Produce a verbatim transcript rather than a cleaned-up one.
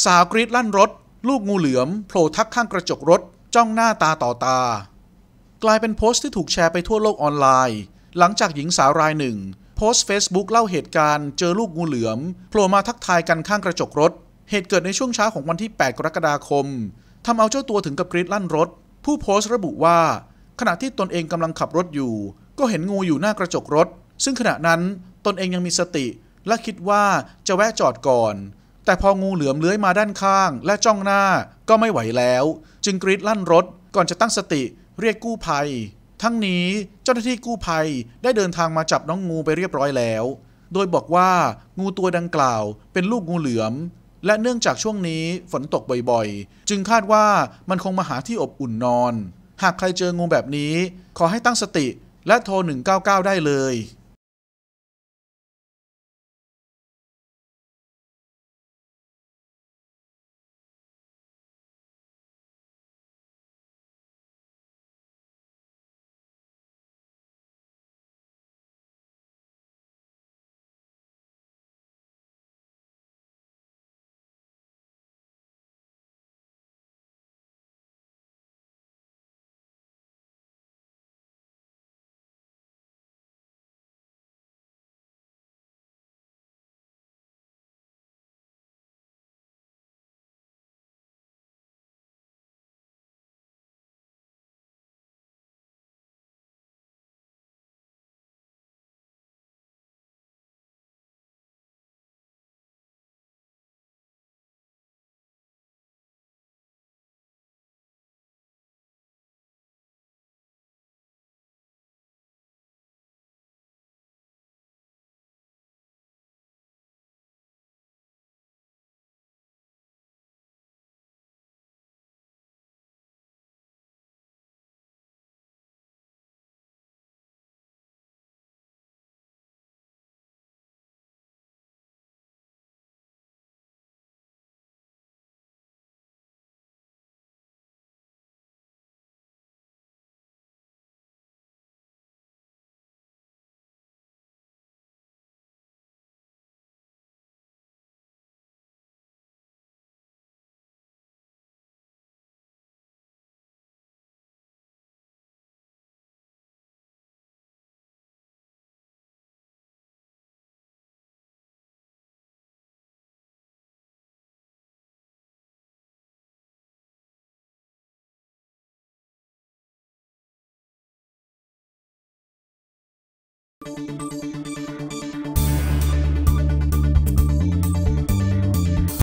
สาวกรีดลั่นรถลูกงูเหลือมโผล่ทักข้างกระจกรถจ้องหน้าตาต่อตากลายเป็นโพสต์ที่ถูกแชร์ไปทั่วโลกออนไลน์หลังจากหญิงสาวรายหนึ่งโพสต์ Facebook เล่าเหตุการณ์เจอลูกงูเหลือมโผล่มาทักทายกันข้างกระจกรถเหตุเกิดในช่วงเช้าของวันที่แปดกรกฎาคมทำเอาเจ้าตัวถึงกับกรีดลั่นรถผู้โพสต์ระบุว่าขณะที่ตนเองกำลังขับรถอยู่ก็เห็นงูอยู่หน้ากระจกรถซึ่งขณะนั้นตนเองยังมีสติและคิดว่าจะแวะจอดก่อนแต่พองูเหลือมเลื้อยมาด้านข้างและจ้องหน้าก็ไม่ไหวแล้วจึงกรีดลั่นรถก่อนจะตั้งสติเรียกกู้ภัยทั้งนี้เจ้าหน้าที่กู้ภัยได้เดินทางมาจับน้องงูไปเรียบร้อยแล้วโดยบอกว่างูตัวดังกล่าวเป็นลูกงูเหลือมและเนื่องจากช่วงนี้ฝนตกบ่อยๆจึงคาดว่ามันคงมาหาที่อบอุ่นนอนหากใครเจองูแบบนี้ขอให้ตั้งสติและโทรหนึ่งเก้าเก้าได้เลย